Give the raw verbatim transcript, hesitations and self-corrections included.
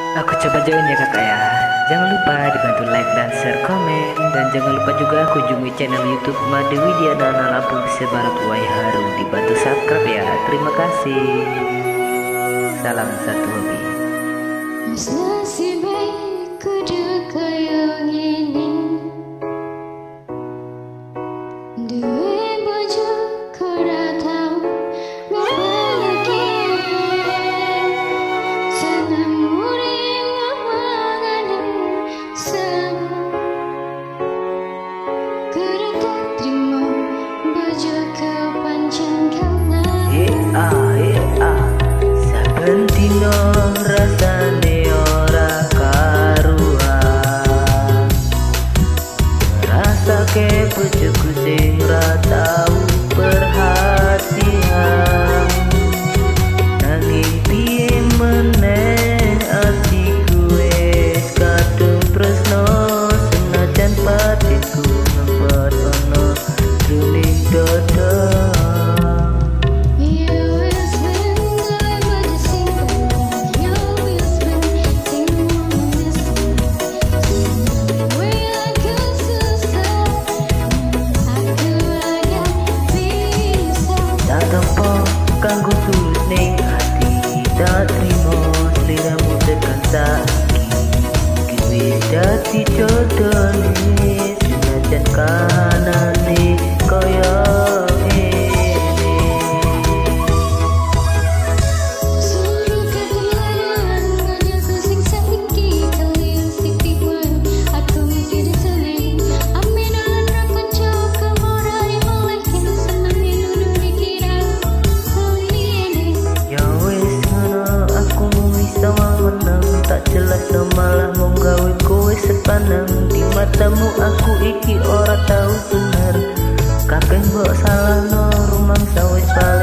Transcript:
Aku coba join ya kakak ya. Jangan lupa dibantu like dan share komen. Dan jangan lupa juga kunjungi channel YouTube Made Widiana Lampung Sebarat Wai Harum. Dibantu subscribe ya. Terima kasih. Salam satu hobi. Saben dino rasane ora karuan, rasake bojoku sing ra tau perhatian. Nanging piye meneh atiku wis kadung tresno, senajan patiku ngempet ono jroning dodo. Kanggo tulus ning hati, tak trimo sliramu tekan saiki. Kuwi dadi jodone, senajan kanane koyo jelas malah mau gawe kowe sepanang. Di matamu aku iki ora tau bener, kabeh mbok salahno rumangsa wis